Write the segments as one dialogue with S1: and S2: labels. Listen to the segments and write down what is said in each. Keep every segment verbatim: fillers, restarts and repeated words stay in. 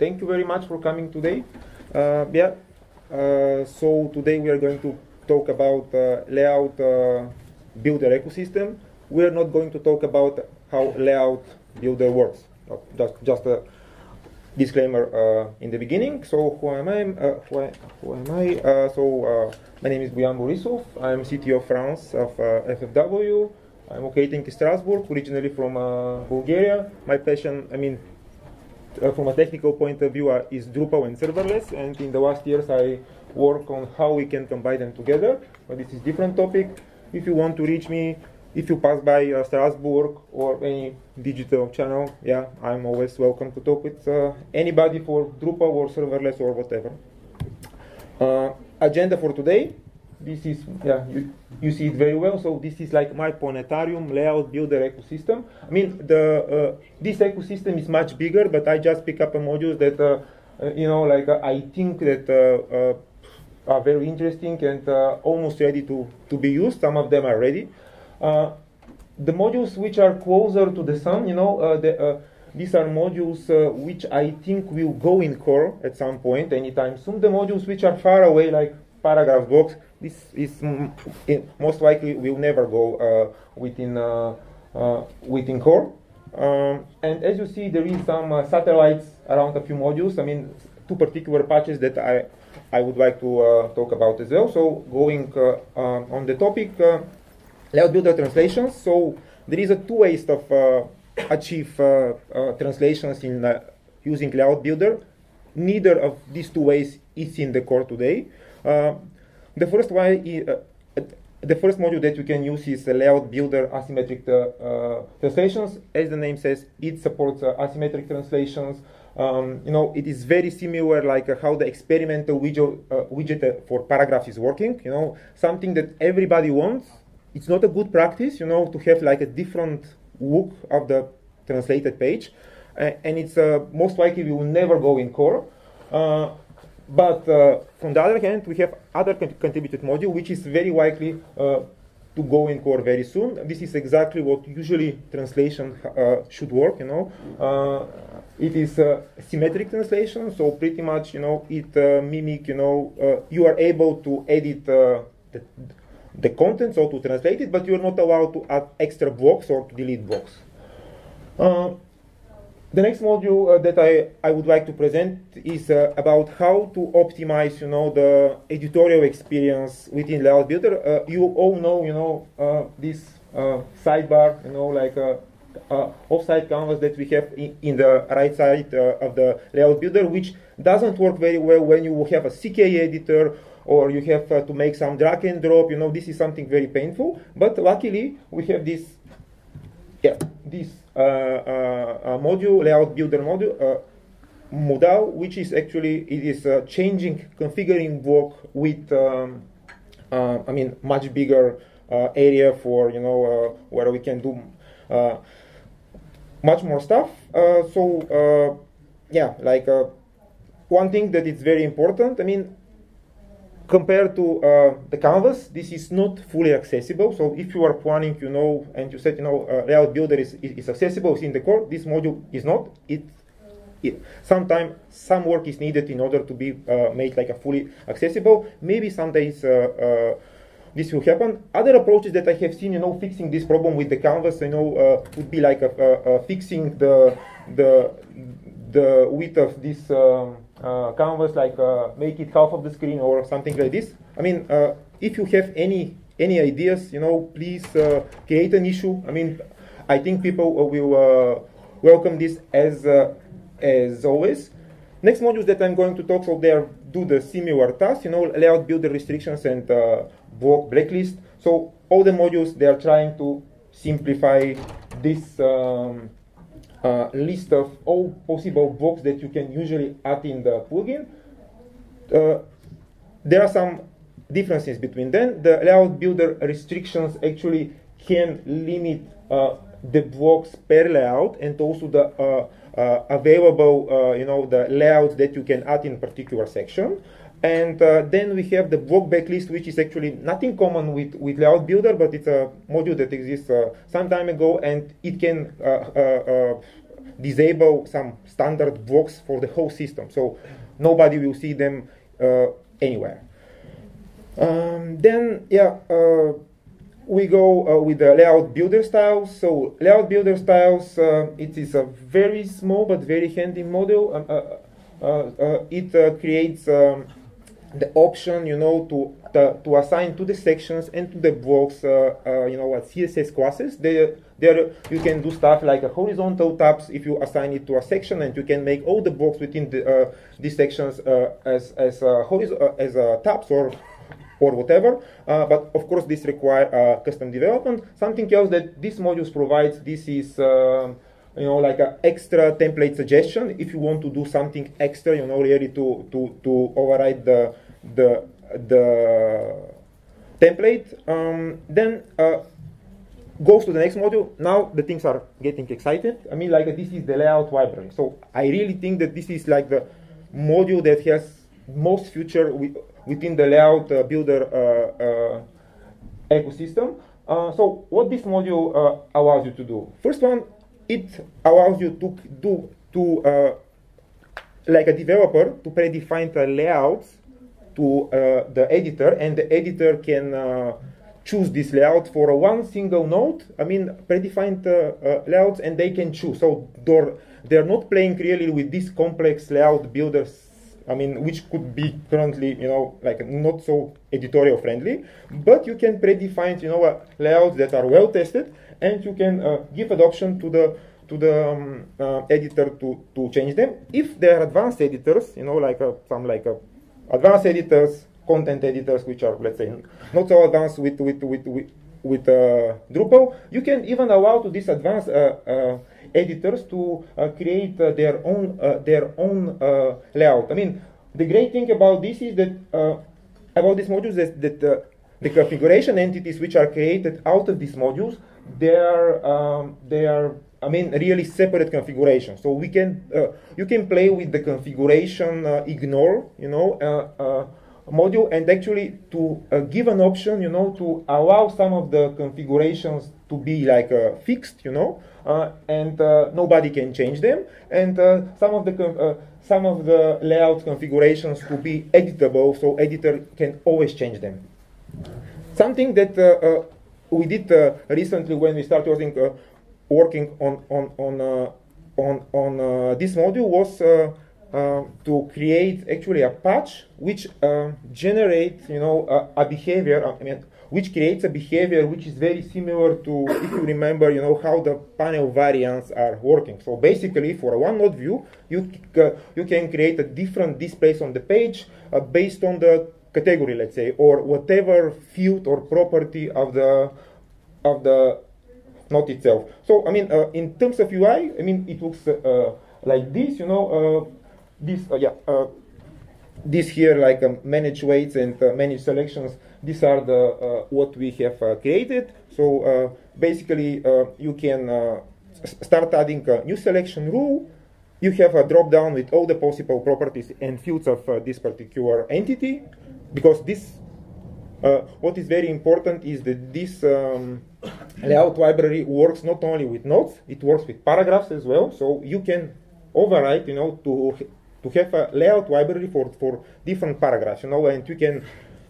S1: thank you very much for coming today. Uh, yeah, uh, so today we are going to talk about uh, layout uh, builder ecosystem. We are not going to talk about how layout builder works. Just, just a disclaimer uh, in the beginning. So who am I? Uh, who, I, who am I? Uh, so uh, my name is Boyan Borisov. I'm C T O of France of uh, F F W. I'm located in Strasbourg, originally from uh, Bulgaria. My passion, I mean, uh, from a technical point of view, uh, is Drupal and serverless. And in the last years, I work on how we can combine them together. But this is a different topic. If you want to reach me, if you pass by uh, Strasbourg or any digital channel, yeah, I'm always welcome to talk with uh, anybody for Drupal or serverless or whatever. Uh, agenda for today. This is, yeah, you, you see it very well. So this is like my planetarium layout builder ecosystem. I mean, the uh, this ecosystem is much bigger, but I just pick up a modules that, uh, uh, you know, like uh, I think that uh, uh, are very interesting and uh, almost ready to, to be used. Some of them are ready. Uh, the modules which are closer to the sun, you know, uh, the, uh, these are modules uh, which I think will go in core at some point, anytime soon. The modules which are far away, like paragraph box, this is mm, it most likely will never go uh, within uh, uh, within core. Um, and as you see, there is some uh, satellites around a few modules. I mean, two particular patches that I I would like to uh, talk about as well. So going uh, um, on the topic, uh, layout builder translations. So there is a two ways of uh, achieve uh, uh, translations in uh, using layout builder. Neither of these two ways is in the core today. Uh, the first one, is, uh, the first module that you can use is a layout builder asymmetric uh, uh, translations. As the name says, it supports uh, asymmetric translations. Um, you know, it is very similar, like uh, how the experimental widget, uh, widget uh, for paragraph is working. You know, something that everybody wants. It's not a good practice, you know, to have like a different look of the translated page, uh, and it's uh, most likely we will never go in core. Uh, But uh, from the other hand, we have other con contributed module, which is very likely uh, to go in core very soon. This is exactly what usually translation uh, should work. You know, uh, it is uh, symmetric translation, so pretty much, you know, it uh, mimic. You know, uh, you are able to edit uh, the, the content, so to translate it, but you are not allowed to add extra blocks or to delete blocks. Uh, The next module uh, that I, I would like to present is uh, about how to optimize, you know, the editorial experience within Layout Builder. Uh, you all know, you know, uh, this uh, sidebar, you know, like a, a offside canvas that we have in, in the right side uh, of the Layout Builder, which doesn't work very well when you have a C K editor or you have uh, to make some drag and drop. You know, this is something very painful. But luckily, we have this, yeah, this. Uh, uh, uh, module, layout builder module, uh, modal, which is actually, it is uh, changing, configuring block with, um, uh, I mean, much bigger uh, area for, you know, uh, where we can do uh, much more stuff. Uh, so, uh, yeah, like uh, one thing that is very important, I mean, compared to uh, the canvas, this is not fully accessible. So if you are planning, you know, and you said, you know, uh, layout builder is, is, is accessible in the core, this module is not. It, it sometimes some work is needed in order to be uh, made like a fully accessible. Maybe some days uh, uh, this will happen. Other approaches that I have seen, you know, fixing this problem with the canvas, you know, uh, would be like a, a, a fixing the the the width of this. Um, Uh, canvas, like uh, make it half of the screen or something like this. I mean, uh, if you have any any ideas, you know, please uh, create an issue. I mean, I think people uh, will uh, welcome this as uh, as always. Next modules that I'm going to talk about, they are, do the similar tasks, you know, layout builder restrictions and uh, block blacklist. So all the modules, they are trying to simplify this um, Uh, list of all possible blocks that you can usually add in the plugin. Uh, there are some differences between them. The layout builder restrictions actually can limit uh, the blocks per layout and also the uh, uh, available, uh, you know, the layouts that you can add in particular section. And uh, then we have the block backlist, which is actually nothing common with, with Layout Builder, but it's a module that exists uh, some time ago, and it can uh, uh, uh, disable some standard blocks for the whole system. So nobody will see them uh, anywhere. Um, then, yeah, uh, we go uh, with the layout builder styles. So layout builder styles, uh, it is a very small but very handy module. Um, uh, uh, uh, it uh, creates um, the option, you know, to the, to assign to the sections and to the blocks, uh, uh, you know, what C S S classes. They, there you can do stuff like a horizontal tabs if you assign it to a section, and you can make all the blocks within the, uh, these sections uh, as as uh, uh, as uh, tabs or or whatever. Uh, but of course, this requires uh, custom development. Something else that this module provides, this is uh, you know, like an extra template suggestion if you want to do something extra, you know, really to to to override the the the template. Um, then uh, goes to the next module. Now the things are getting excited. I mean, like, this is the layout library. So I really think that this is like the module that has most future with, within the layout uh, builder uh, uh, ecosystem. Uh, so what this module uh, allows you to do? First one, it allows you to do to uh, like a developer to predefine the layouts to uh, the editor, and the editor can uh, choose this layout for a one single node. I mean, predefined uh, uh, layouts, and they can choose. So they're, they're not playing really with these complex layout builders, I mean, which could be currently, you know, like not so editorial friendly, but you can predefine, you know, uh, layouts that are well tested, and you can uh, give adoption to the to the um, uh, editor to to change them. If they are advanced editors, you know, like uh, some like uh, advanced editors, content editors, which are, let's say, not so advanced with with with with, with uh, Drupal, you can even allow to these advanced uh, uh, editors to uh, create uh, their own uh, their own uh, layout. I mean, the great thing about this is that uh, about these modules is that uh, the configuration entities which are created out of these modules, they are um, they are I mean really separate configurations. So we can uh, you can play with the configuration uh, ignore, you know, uh, uh, module, and actually to uh, give an option, you know, to allow some of the configurations to be like uh, fixed, you know, uh, and uh, nobody can change them, and uh, some of the uh, some of the layout configurations to be editable, so editor can always change them. Something that uh, uh, we did uh, recently when we started working, uh, working on on on uh, on on uh, this module was uh, uh, to create actually a patch which uh, generates, you know, a, a behavior. I mean, which creates a behavior which is very similar to, if you remember, you know, how the panel variants are working. So basically, for a one-node view, you uh, you can create a different displays on the page uh, based on the category, let's say, or whatever field or property of the of the node itself. So I mean, uh, in terms of U I, I mean, it looks uh, like this, you know, uh, this uh, yeah, uh, this here like um, manage weights and uh, manage selections. These are the uh, what we have uh, created. So uh, basically, uh, you can uh, start adding a new selection rule. You have a drop down with all the possible properties and fields of uh, this particular entity, because this, uh, what is very important is that this um, layout library works not only with nodes, it works with paragraphs as well. So you can override, you know, to to have a layout library for for different paragraphs, you know, and you can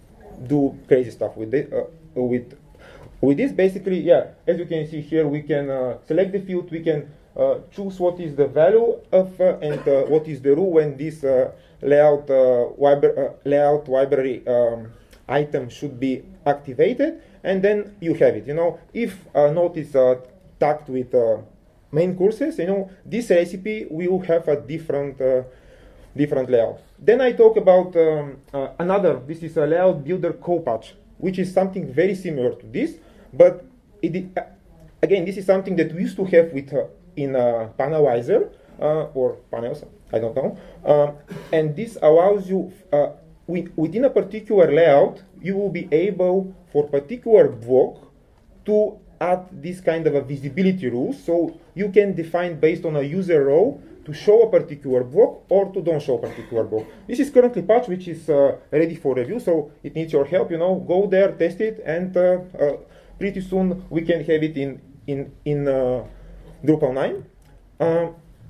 S1: do crazy stuff with it. Uh, with with this, basically, yeah, as you can see here, we can uh, select the field, we can uh, choose what is the value of uh, and uh, what is the rule when this uh, layout uh, libra uh, layout library um, item should be activated, and then you have it. You know, if a node is uh, tagged with uh, main courses, you know, this recipe will have a different uh, different layouts. Then I talk about um, uh, another. This is a layout builder co-patch, which is something very similar to this, but it, uh, again, this is something that we used to have with uh, in a panelizer uh, or panels, I don't know. Um, and this allows you, uh, with, within a particular layout, you will be able, for particular block, to add this kind of a visibility rules. So you can define based on a user role to show a particular block or to don't show a particular block. This is currently patch which is uh, ready for review, so it needs your help. You know, go there, test it, and uh, uh, pretty soon we can have it in in in uh, Drupal nine. Uh,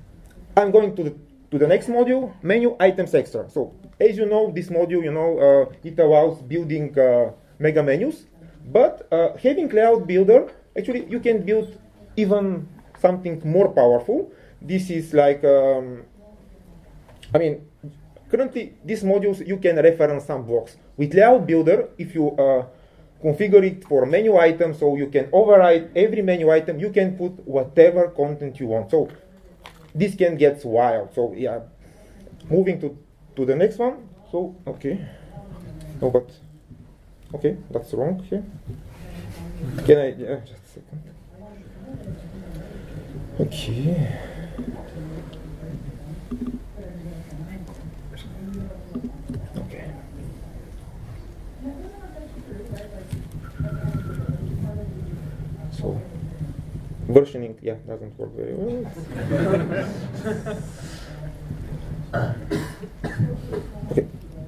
S1: I'm going to the, to the next module, menu items extra. So as you know, this module, you know, uh, it allows building uh, mega menus, but uh, having layout builder, actually you can build even something more powerful. This is like, um, I mean, currently these modules you can reference some blocks. With layout builder, if you uh, configure it for menu items, so you can override every menu item, you can put whatever content you want. So this can get wild. So yeah, moving to, to the next one. So, okay. No, but, okay, that's wrong here. Can I, yeah, just a second. Okay. Okay. So, versioning, yeah, doesn't work very well. Okay.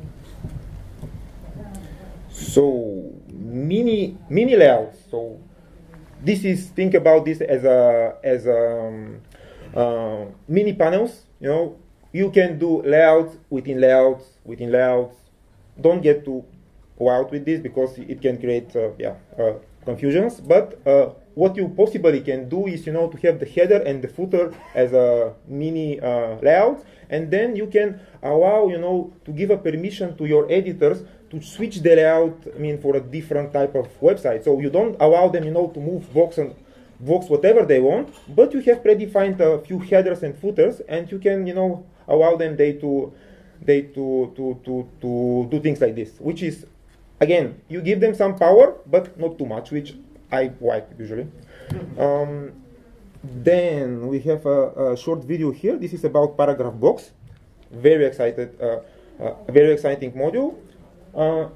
S1: So, mini mini layouts. So, this is, think about this as a as a, um, uh, mini panels. You know, you can do layouts within layouts within layouts. Don't get too wild with this because it can create uh, yeah uh, confusions. But uh, what you possibly can do is, you know, to have the header and the footer as a mini uh, layout, and then you can allow, you know, to give a permission to your editors to switch the layout, I mean, for a different type of website. So you don't allow them, you know, to move box and box whatever they want, but you have predefined a few headers and footers, and you can, you know, allow them they to they to to to to do things like this, which is, again, you give them some power, but not too much, which I like usually. Um, then we have a, a short video here. This is about paragraph box. Very excited, uh, uh, very exciting module. Uh,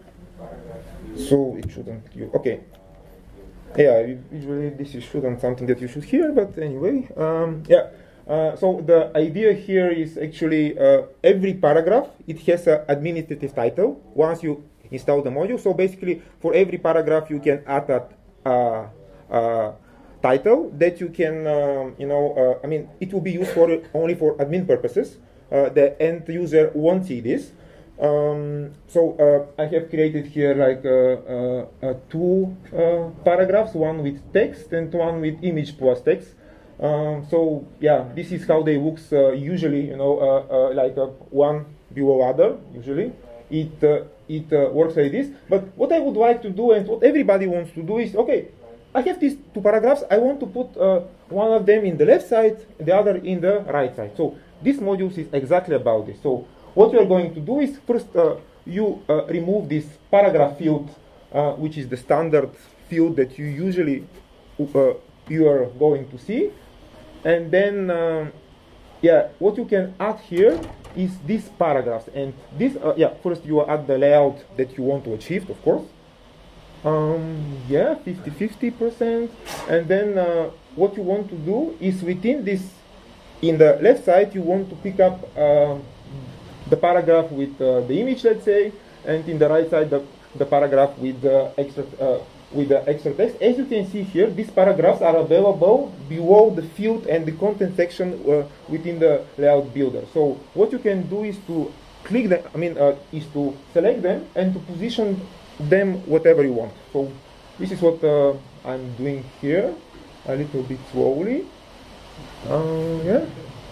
S1: so it shouldn't. You, okay. Yeah, usually this is shouldn't something that you should hear, but anyway. Um, yeah. Uh, so the idea here is actually uh, every paragraph, it has an administrative title once you install the module. So basically, for every paragraph, you can add a uh, uh, title that you can, um, you know, uh, I mean, it will be used for only for admin purposes. Uh, the end user won't see this. Um, so uh, I have created here like uh, uh, uh, two uh, paragraphs, one with text and one with image plus text. Um, so yeah, this is how they look uh, usually, you know, uh, uh, like uh, one below other usually. It uh, it uh, works like this. But what I would like to do, and what everybody wants to do, is, okay, I have these two paragraphs. I want to put uh, one of them in the left side, the other in the right side. So this module is exactly about this. So what you are going to do is first uh, you uh, remove this paragraph field, uh, which is the standard field that you usually uh, you are going to see, and then um, yeah, what you can add here is these paragraphs, and this uh, yeah, first you add the layout that you want to achieve, of course. Um, yeah, fifty fifty percent, and then uh, what you want to do is within this, in the left side, you want to pick up uh, the paragraph with uh, the image, let's say, and in the right side, the, the paragraph with the extra uh, with the extra text. As you can see here, these paragraphs are available below the field and the content section uh, within the layout builder. So what you can do is to click them, I mean, uh, is to select them and to position them whatever you want. So this is what uh, I'm doing here, a little bit slowly. Uh, yeah.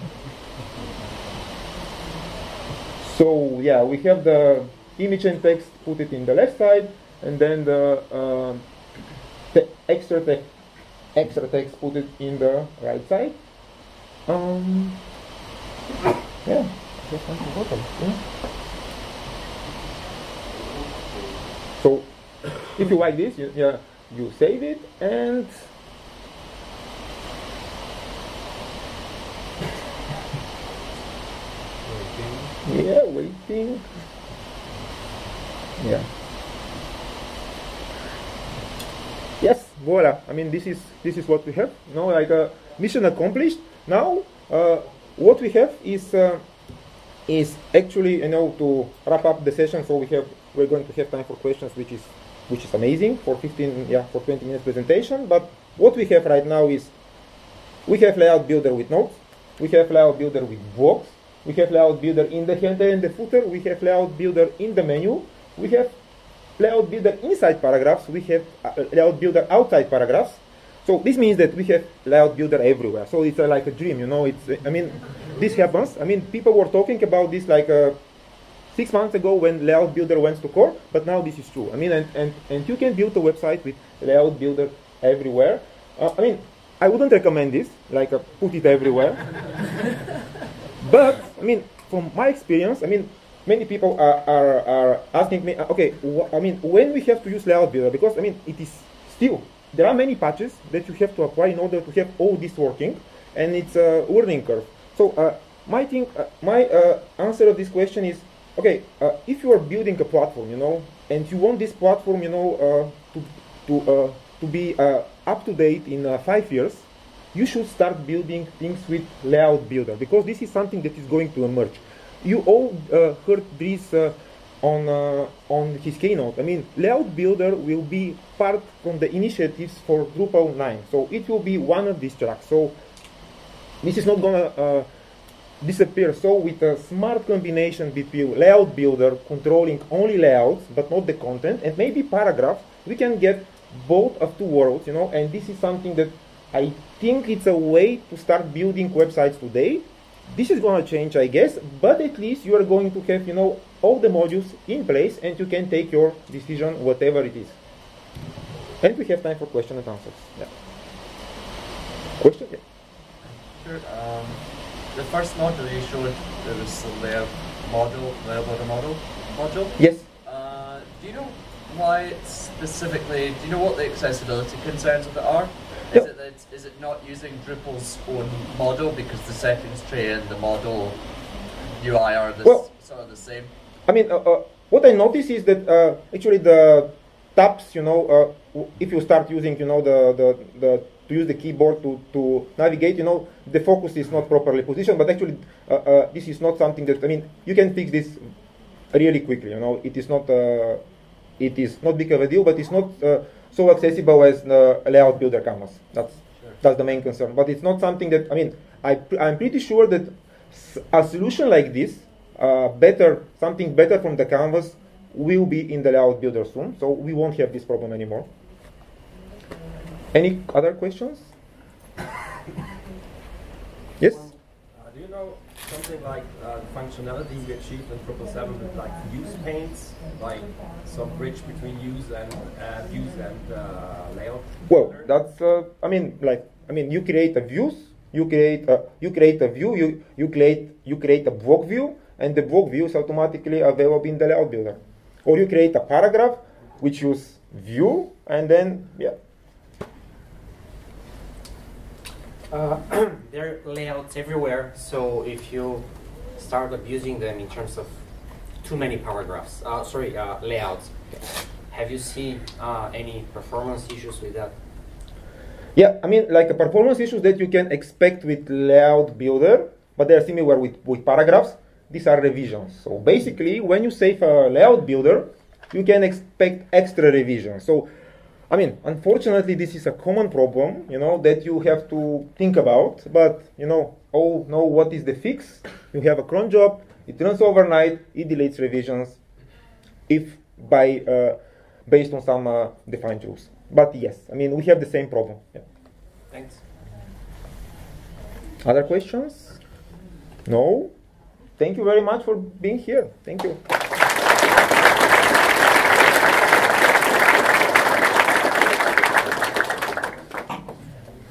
S1: So yeah, we have the image and text, put it in the left side, and then the uh, te extra text, extra text, put it in the right side. Um, yeah, just want to bottom. Yeah. So if you like this, you, yeah, you save it and. Yeah, waiting. Yeah. Yes, voila. I mean, this is this is what we have. You know, like a uh, mission accomplished. Now, uh, what we have is uh, is actually, you know, to wrap up the session. So we have we're going to have time for questions, which is which is amazing for fifteen, yeah, for twenty minutes presentation. But what we have right now is we have layout builder with nodes. we have layout builder with blocks, we have layout builder in the header and the footer, we have layout builder in the menu, we have layout builder inside paragraphs, we have uh, layout builder outside paragraphs. So this means that we have layout builder everywhere. So it's uh, like a dream, you know. It's uh, I mean, this happens. I mean, people were talking about this like uh, six months ago when layout builder went to core, but now this is true. I mean, and and, and you can build a website with layout builder everywhere. Uh, I mean, I wouldn't recommend this, like uh, put it everywhere. But I mean, from my experience, I mean, many people are are, are asking me, uh, okay, I mean, when we have to use layout builder, because I mean, it is still. There are many patches that you have to apply in order to have all this working, and it's a learning curve. So uh, my thing, uh, my uh, answer of this question is, okay, uh, if you are building a platform, you know, and you want this platform, you know, uh, to to uh, to be uh, up to date in uh, five years, you should start building things with layout builder, because this is something that is going to emerge. You all uh, heard this. Uh, On, uh, on his keynote. I mean, layout builder will be part from the initiatives for Drupal nine. So it will be one of these tracks. So this is not gonna uh, disappear. So with a smart combination between layout builder controlling only layouts but not the content, and maybe paragraphs, we can get both of two worlds, you know. And this is something that I think it's a way to start building websites today. This is going to change, I guess, but at least you are going to have, you know, all the modules in place, and you can take your decision, whatever it is. And we have time for question and answers. Yeah. Question? Yeah.
S2: Sure. Um, the first module you showed, there was the layout model, layout builder model module.
S1: Yes.
S2: Uh, do you know why it's specifically? Do you know what the accessibility concerns of it are? Is
S1: Yep.
S2: it that it's, is it not using Drupal's own model because the settings tray and the model U I are the
S1: Well,
S2: sort of the same?
S1: I mean, uh, uh, what I noticed is that uh, actually the tabs, you know, uh, if you start using, you know, the, the, the to use the keyboard to, to navigate, you know, the focus is not properly positioned, but actually uh, uh, this is not something that, I mean, you can fix this really quickly, you know. It is not, uh, it is not big of a deal, but it's not uh, so accessible as the layout builder canvas. That's, sure. That's the main concern. But it's not something that, I mean, I, I'm pretty sure that a solution like this, uh, better, something better from the canvas will be in the layout builder soon. So we won't have this problem anymore. Any other questions? Yes?
S3: Uh, do you know something like uh, functionality we achieved in Drupal seven with like views panes, like some bridge between views and uh, views and uh, layout?
S1: Well, that's uh, I mean, like I mean, you create a views, you create a, you create a view, you you create you create a block view, and the block view is automatically available in the layout builder. Or you create a paragraph which use view, and then yeah.
S4: Uh, there are layouts everywhere, so if you start abusing them in terms of too many paragraphs, uh, sorry, uh, layouts, have you seen uh, any performance issues with that?
S1: Yeah, I mean, like a performance issues that you can expect with layout builder, but they are similar with, with paragraphs. These are revisions. So basically, when you save a layout builder, you can expect extra revisions. So I mean, unfortunately, this is a common problem, you know, that you have to think about. But, you know, oh, no, what is the fix? You have a cron job, it runs overnight, it deletes revisions, if by uh, based on some uh, defined rules. But yes, I mean, we have the same problem. Yeah.
S4: Thanks.
S1: Other questions? No? Thank you very much for being here. Thank you.